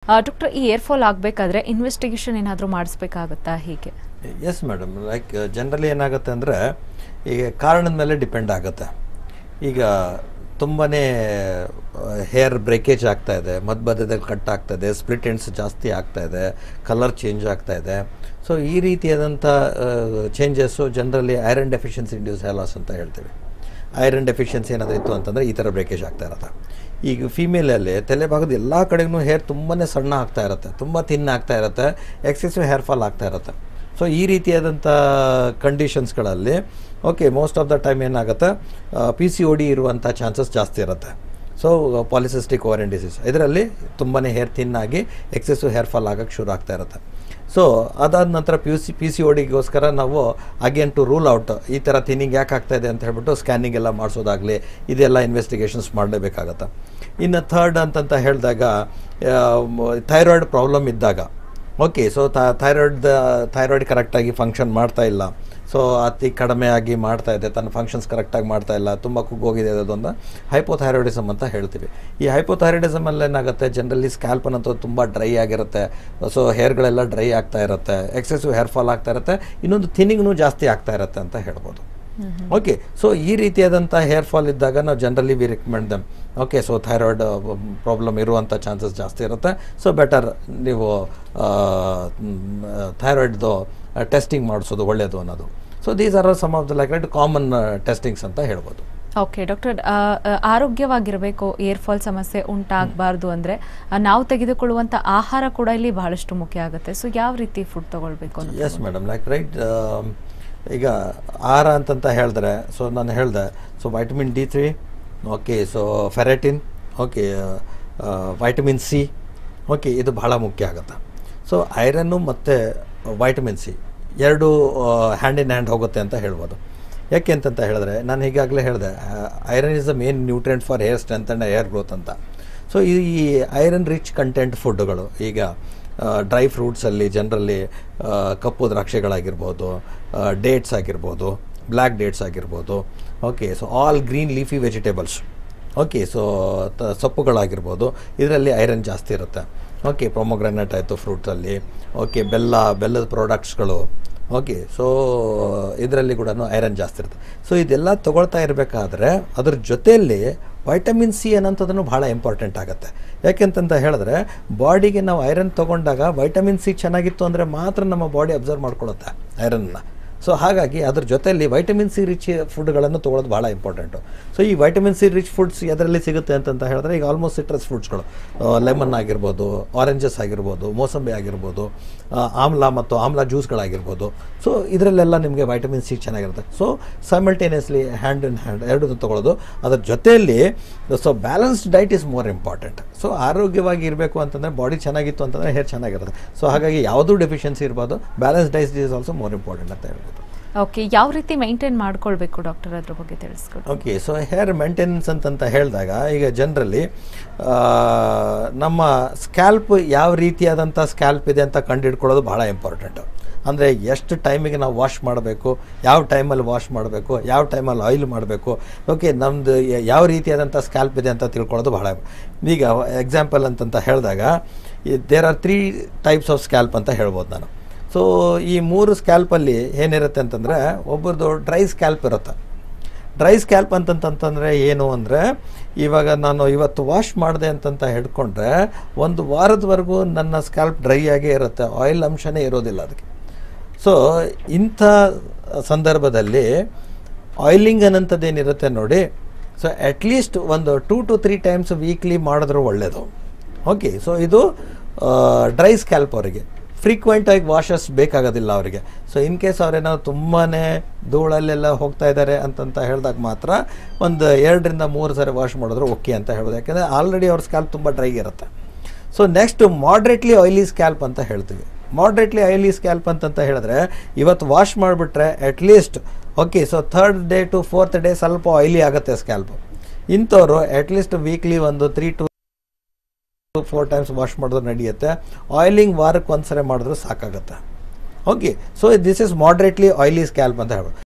Doctor, ಈ hair fall ಆಗಬೇಕಾದ್ರೆ investigation ಏನಾದರೂ ಮಾಡಿಸ್ಬೇಕಾಗುತ್ತಾ ಹೀಗೆ? ಎಸ್ ಮೇಡಮ್, ಲೈಕ್ ಜನರಲಿ ಏನಾಗುತ್ತೆ ಅಂದರೆ ಈಗ ಕಾರಣದ ಮೇಲೆ ಡಿಪೆಂಡ್ ಆಗುತ್ತೆ. ಈಗ ತುಂಬಾ ಹೇರ್ ಬ್ರೇಕೇಜ್ ಆಗ್ತಾ ಇದೆ, ಮಧ್ಯದಲ್ಲಿ ಕಟ್ ಆಗ್ತಾ ಇದೆ, ಸ್ಪ್ಲಿಟ್ ಎಂಡ್ಸ್ ಜಾಸ್ತಿ ಆಗ್ತಾ ಇದೆ, ಕಲರ್ ಚೇಂಜ್ ಆಗ್ತಾ ಇದೆ. ಸೊ ಈ ರೀತಿಯಾದಂಥ changes generally iron deficiency induce hair loss ಅಂತ ಹೇಳ್ತೀವಿ. ಐರನ್ ಡೆಫಿಷಿಯನ್ಸಿ ಏನಾದರೂ ಇತ್ತು ಅಂತಂದರೆ ಈ ಥರ ಬ್ರೇಕೇಜ್ ಆಗ್ತಾ ಇರುತ್ತೆ. ಈಗ ಫೀಮೇಲಲ್ಲಿ ತಲೆಭಾಗದ ಎಲ್ಲ ಕಡೆಗೂ ಹೇರ್ ತುಂಬಾ ಸಣ್ಣ ಆಗ್ತಾ ಇರುತ್ತೆ, ತುಂಬ ಥಿನ್ ಆಗ್ತಾ ಇರುತ್ತೆ, ಎಕ್ಸೆಸಿವ್ ಹೇರ್ ಫಾಲ್ ಆಗ್ತಾ ಇರುತ್ತೆ. ಸೊ ಈ ರೀತಿಯಾದಂಥ ಕಂಡೀಷನ್ಸ್ಗಳಲ್ಲಿ ಮೋಸ್ಟ್ ಆಫ್ ದ ಟೈಮ್ ಏನಾಗುತ್ತೆ, PCOD ಇರುವಂಥ ಚಾನ್ಸಸ್ ಜಾಸ್ತಿ ಇರುತ್ತೆ. ಸೊ ಪಾಲಿಸಿಸ್ಟಿಕ್ ಓವರಿಯನ್ ಡಿಸೀಸ್ ಇದರಲ್ಲಿ ತುಂಬಾ ಹೇರ್ ಥಿನ್ ಆಗಿ ಎಕ್ಸೆಸಿವ್ ಹೇರ್ ಫಾಲ್ ಆಗೋಕ್ಕೆ ಶುರು ಆಗ್ತಾ ಇರುತ್ತೆ. ಸೊ ಅದಾದ ನಂತರ PCODಗೋಸ್ಕರ ನಾವು ಅಗೇನ್ ಟು ರೂಲ್ ಔಟ್ ಈ ಥರ ಥಿನ್ನಿಂಗ್ ಯಾಕೆ ಆಗ್ತಾಯಿದೆ ಅಂತ ಹೇಳ್ಬಿಟ್ಟು ಸ್ಕ್ಯಾನಿಂಗ್ ಎಲ್ಲ ಮಾಡಿಸೋದಾಗಲಿ ಇದೆಲ್ಲ ಇನ್ವೆಸ್ಟಿಗೇಷನ್ಸ್ ಮಾಡಲೇಬೇಕಾಗತ್ತೆ. ಇನ್ನು ಥರ್ಡ್ ಅಂತಂತ ಹೇಳಿದಾಗ ಥೈರಾಯ್ಡ್ ಪ್ರಾಬ್ಲಮ್ ಇದ್ದಾಗ ಸೊ ಥೈರಾಯ್ಡ್ ಕರೆಕ್ಟಾಗಿ ಫಂಕ್ಷನ್ ಮಾಡ್ತಾ ಇಲ್ಲ, ಸೊ ಅತಿ ಕಡಿಮೆ ಆಗಿ ಮಾಡ್ತಾ ಇದೆ, ತನ್ನ ಫಂಕ್ಷನ್ಸ್ ಕರೆಕ್ಟಾಗಿ ಮಾಡ್ತಾ ಇಲ್ಲ, ತುಂಬ ಕುಗ್ಗೋಗಿದೆ, ಅದೊಂದು ಹೈಪೋಥೈರಾಯ್ಡಿಸಮ್ ಅಂತ ಹೇಳ್ತೀವಿ. ಈ ಹೈಪೋಥೈರಾಯ್ಡಿಸಮಲ್ಲಿ ಏನಾಗುತ್ತೆ, ಜನರಲಿ ಸ್ಕ್ಯಾಲ್ಪ್ ಅನ್ನೋದು ತುಂಬ ಡ್ರೈ ಆಗಿರುತ್ತೆ. ಸೊ ಹೇರ್ಗಳೆಲ್ಲ ಡ್ರೈ ಆಗ್ತಾ ಇರುತ್ತೆ, ಎಕ್ಸೆಸಿವ್ ಹೇರ್ ಫಾಲ್ ಆಗ್ತಾ ಇರುತ್ತೆ, ಇನ್ನೊಂದು ಥಿನ್ನಿಂಗ್ನೂ ಜಾಸ್ತಿ ಆಗ್ತಾ ಇರುತ್ತೆ ಅಂತ ಹೇಳ್ಬೋದು. ಸೊ ಈ ರೀತಿಯಾದಂಥ ಹೇರ್ ಫಾಲ್ ಇದ್ದಾಗ ನಾವು generally we recommend them. So thyroid problem ಇರುವಂಥ ಚಾನ್ಸಸ್ ಜಾಸ್ತಿ ಇರುತ್ತೆ. ಸೊ ಬೆಟರ್ ನೀವು ಥೈರಾಯ್ಡ್ದು ಟೆಸ್ಟಿಂಗ್ ಮಾಡಿಸೋದು ಒಳ್ಳೆಯದು ಅನ್ನೋದು. So these are some of the like common testings ಅಂತ ಹೇಳ್ಬೋದು. ಓಕೆ ಡಾಕ್ಟರ್, ಆರೋಗ್ಯವಾಗಿರಬೇಕು, ಏರ್ ಫಾಲ್ ಸಮಸ್ಯೆ ಉಂಟಾಗಬಾರ್ದು ಅಂದರೆ ನಾವು ತೆಗೆದುಕೊಳ್ಳುವಂಥ ಆಹಾರ ಕೂಡ ಇಲ್ಲಿ ಬಹಳಷ್ಟು ಮುಖ್ಯ ಆಗುತ್ತೆ. ಸೊ ಯಾವ ರೀತಿ ಫುಡ್ ತೊಗೊಳ್ಬೇಕು? Yes madam, like right. ಈಗ ಆಹಾರ ಅಂತಂತ ಹೇಳಿದ್ರೆ, ಸೊ ನಾನು ಹೇಳಿದೆ, so vitamin D3, so ferritin, vitamin C, ಇದು ಬಹಳ ಮುಖ್ಯ ಆಗುತ್ತೆ. ಸೊ ಐರನ್ನು ಮತ್ತು ವೈಟಮಿನ್ C ಎರಡು ಹ್ಯಾಂಡ್ ಇನ್ ಹ್ಯಾಂಡ್ ಹೋಗುತ್ತೆ ಅಂತ ಹೇಳ್ಬೋದು. ಯಾಕೆ ಅಂತಂತ ಹೇಳಿದ್ರೆ, ನಾನು ಈಗಾಗಲೇ ಹೇಳಿದೆ, iron is the main nutrient for hair strength and hair growth ಅಂತ. ಸೊ ಈ ಐರನ್ ರಿಚ್ ಕಂಟೆಂಟ್ ಫುಡ್ಗಳು ಈಗ ಡ್ರೈ ಫ್ರೂಟ್ಸಲ್ಲಿ ಜನರಲಿ ಕಪ್ಪು ದ್ರಾಕ್ಷಿಗಳಾಗಿರ್ಬೋದು, ಡೇಟ್ಸ್ ಆಗಿರ್ಬೋದು, ಬ್ಲ್ಯಾಕ್ ಡೇಟ್ಸ್ ಆಗಿರ್ಬೋದು, so all green leafy vegetables, so ಸೊಪ್ಪುಗಳಾಗಿರ್ಬೋದು, ಇದರಲ್ಲಿ ಐರನ್ ಜಾಸ್ತಿ ಇರುತ್ತೆ. ಪ್ರೊಮೊಗ್ರಾನೇಟ್ ಆಯಿತು ಫ್ರೂಟ್ಸಲ್ಲಿ, ಬೆಲ್ಲದ ಪ್ರಾಡಕ್ಟ್ಸ್ಗಳು, ಸೊ ಇದರಲ್ಲಿ ಕೂಡ ಐರನ್ ಜಾಸ್ತಿ ಇರುತ್ತೆ. ಸೊ ಇದೆಲ್ಲ ತೊಗೊಳ್ತಾ ಇರಬೇಕಾದ್ರೆ ಅದ್ರ ಜೊತೆಯಲ್ಲಿ ವೈಟಮಿನ್ C ಅನ್ನೋಂಥದ್ದನ್ನು ಭಾಳ ಇಂಪಾರ್ಟೆಂಟ್ ಆಗುತ್ತೆ. ಯಾಕೆಂತಂತ ಹೇಳಿದ್ರೆ, ಬಾಡಿಗೆ ನಾವು ಐರನ್ ತೊಗೊಂಡಾಗ ವೈಟಮಿನ್ C ಚೆನ್ನಾಗಿತ್ತು ಅಂದರೆ ಮಾತ್ರ ನಮ್ಮ ಬಾಡಿ ಅಬ್ಸರ್ವ್ ಮಾಡ್ಕೊಳ್ಳುತ್ತೆ ಐರನ್ನ. ಸೊ ಹಾಗಾಗಿ ಅದ್ರ ಜೊತೆಯಲ್ಲಿ ವೈಟಮಿನ್ C ರಿಚ್ ಫುಡ್ಗಳನ್ನು ತೊಗೊಳೋದು ಭಾಳ ಇಂಪಾರ್ಟೆಂಟು. ಸೊ ಈ ವೈಟಮಿನ್ C ರಿಚ್ ಫುಡ್ಸ್ ಎದರಲ್ಲಿ ಸಿಗುತ್ತೆ ಅಂತಂತ ಹೇಳಿದ್ರೆ, ಈಗ ಆಲ್ಮೋಸ್ಟ್ ಸಿಟ್ರಸ್ ಫ್ರೂಟ್ಸ್ಗಳು, ಲೆಮನ್ ಆಗಿರ್ಬೋದು, ಆರೆಂಜಸ್ ಆಗಿರ್ಬೋದು, ಮೋಸಂಬಿ ಆಗಿರ್ಬೋದು, ಆಮ್ಲ ಜ್ಯೂಸ್ಗಳಾಗಿರ್ಬೋದು. ಸೊ ಇದರಲ್ಲೆಲ್ಲ ನಿಮಗೆ ವೈಟಮಿನ್ C ಚೆನ್ನಾಗಿರುತ್ತೆ. So simultaneously hand in hand ಎರಡನ್ನೂ ತೊಗೊಳ್ಳೋದು. ಅದರ ಜೊತೆಯಲ್ಲಿ so balanced diet is more important. So ಆರೋಗ್ಯವಾಗಿ ಇರಬೇಕು ಅಂತಂದರೆ, ಬಾಡಿ ಚೆನ್ನಾಗಿತ್ತು ಅಂತಂದರೆ ಹೇರ್ ಚೆನ್ನಾಗಿರುತ್ತೆ. ಸೊ ಹಾಗಾಗಿ ಯಾವುದೂ ಡೆಫಿಷಿಯನ್ಸಿ ಇರ್ಬೋದು, balance diet is also more important ಅಂತ ಹೇಳ್ಬೋದು. ಯಾವ ರೀತಿ ಮೇಂಟೈನ್ ಮಾಡ್ಕೊಳ್ಬೇಕು ಡಾಕ್ಟರ್, ಅದ್ರ ಬಗ್ಗೆ ತಿಳಿಸ್ಕೊಡಿ. ಸೊ ಹೇರ್ ಮೇಂಟೆನೆನ್ಸ್ ಅಂತಂತ ಹೇಳಿದಾಗ, ಈಗ ಜನರಲಿ ನಮ್ಮ ಸ್ಕ್ಯಾಲ್ಪ್ ಯಾವ ರೀತಿಯಾದಂಥ ಸ್ಕ್ಯಾಲ್ಪ್ ಇದೆ ಅಂತ ಕಂಡುಹಿಡ್ಕೊಳ್ಳೋದು ಭಾಳ ಇಂಪಾರ್ಟೆಂಟು. ಅಂದರೆ ಎಷ್ಟು ಟೈಮಿಗೆ ನಾವು ವಾಶ್ ಮಾಡಬೇಕು, ಯಾವ ಟೈಮಲ್ಲಿ ವಾಶ್ ಮಾಡಬೇಕು, ಯಾವ ಟೈಮಲ್ಲಿ ಆಯಿಲ್ ಮಾಡಬೇಕು, ನಮ್ಮದು ಯಾವ ರೀತಿಯಾದಂಥ ಸ್ಕ್ಯಾಲ್ಪ್ ಇದೆ ಅಂತ ತಿಳ್ಕೊಳ್ಳೋದು ಬಹಳ. ಈಗ ಎಕ್ಸಾಂಪಲ್ ಅಂತಂತ ಹೇಳಿದಾಗ, there are 3 types of scalp ಅಂತ ಹೇಳ್ಬೋದು ನಾನು. ಸೊ ಈ 3 ಸ್ಕ್ಯಾಲ್ಪಲ್ಲಿ ಏನಿರುತ್ತೆ ಅಂತಂದರೆ, ಒಬ್ಬರದು ಡ್ರೈ ಸ್ಕ್ಯಾಲ್ಪ್ ಇರುತ್ತೆ. ಡ್ರೈ ಸ್ಕ್ಯಾಲ್ಪ್ ಅಂತಂತಂದರೆ ಏನು ಅಂದರೆ, ಇವಾಗ ನಾನು ಇವತ್ತು ವಾಶ್ ಮಾಡಿದೆ ಅಂತಂತ ಹಿಡ್ಕೊಂಡ್ರೆ ಒಂದು ವಾರದವರೆಗೂ ನನ್ನ ಸ್ಕ್ಯಾಲ್ಪ್ ಡ್ರೈ ಆಗೇ ಇರುತ್ತೆ, ಆಯಿಲ್ ಅಂಶನೇ ಇರೋದಿಲ್ಲ ಅದಕ್ಕೆ. ಸೊ ಇಂಥ ಸಂದರ್ಭದಲ್ಲಿ ಆಯಿಲಿಂಗ್ ಅನ್ನೋಂಥದ್ದೇನಿರುತ್ತೆ ನೋಡಿ, ಸೊ ಅಟ್ಲೀಸ್ಟ್ ಒಂದು 2 to 3 ಟೈಮ್ಸ್ ವೀಕ್ಲಿ ಮಾಡಿದ್ರು ಒಳ್ಳೆಯದು. ಸೊ ಇದು ಡ್ರೈ ಸ್ಕ್ಯಾಲ್ಪ್ ಅವರಿಗೆ. ಫ್ರೀಕ್ವೆಂಟಾಗಿ ವಾಷಸ್ ಬೇಕಾಗೋದಿಲ್ಲ ಅವರಿಗೆ. ಸೊ ಇನ್ ಕೇಸ್ ಅವರೇನಾದ್ರು ತುಂಬಾ ಧೂಳಲ್ಲೆಲ್ಲ ಹೋಗ್ತಾ ಇದ್ದಾರೆ ಅಂತಂತ ಹೇಳಿದಾಗ ಮಾತ್ರ ಒಂದು 2 ರಿಂದ 3 ಸರಿ ವಾಶ್ ಮಾಡಿದ್ರು ಓಕೆ ಅಂತ ಹೇಳ್ಬೋದು. ಯಾಕೆಂದರೆ ಆಲ್ರೆಡಿ ಅವ್ರ ಸ್ಕ್ಯಾಲ್ಪ್ ತುಂಬ ಡ್ರೈ ಇರುತ್ತೆ. So next moderately oily scalp ಅಂತ ಹೇಳ್ತೀವಿ. ಮಾಡ್ರೇಟ್ಲಿ ಆಯಿಲಿ ಸ್ಕ್ಯಾಲ್ಪ್ ಅಂತಂತ ಹೇಳಿದ್ರೆ, ಇವತ್ತು ವಾಶ್ ಮಾಡಿಬಿಟ್ರೆ at least so 3rd day to 4th day ಸ್ವಲ್ಪ ಆಯಿಲಿ ಆಗುತ್ತೆ ಸ್ಕ್ಯಾಲ್ಪು. ಇಂಥವ್ರು ಅಟ್ಲೀಸ್ಟ್ ವೀಕ್ಲಿ ಒಂದು 3 to 4 ಟೈಮ್ಸ್ ವಾಶ್ ಮಾಡಿದ್ರು ನಡೆಯುತ್ತೆ. ಆಯಿಲಿಂಗ್ ವಾರಕ್ಕೆ 1 ಸರಿ ಮಾಡಿದ್ರು ಸಾಕಾಗುತ್ತೆ. So this is moderately oily scalp ಅಂತ ಹೇಳ್ಬೋದು.